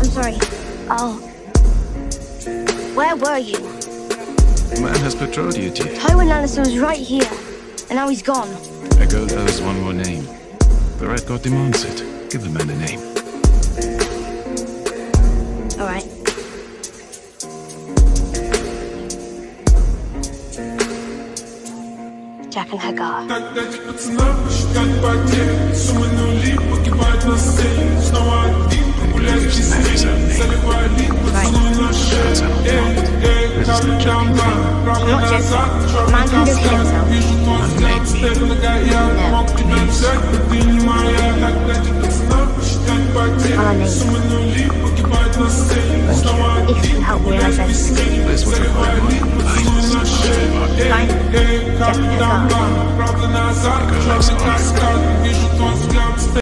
sorry. Oh. Where were you? The man has betrothed you, G. Tywin Lannister was right here, and now he's gone. A girl owes one more name. The Red God demands it. Give the man a name. All right. Jack and Hagar. If you help me realize everything. This will require more Fine. Jack and Hagar. Girl likes honor.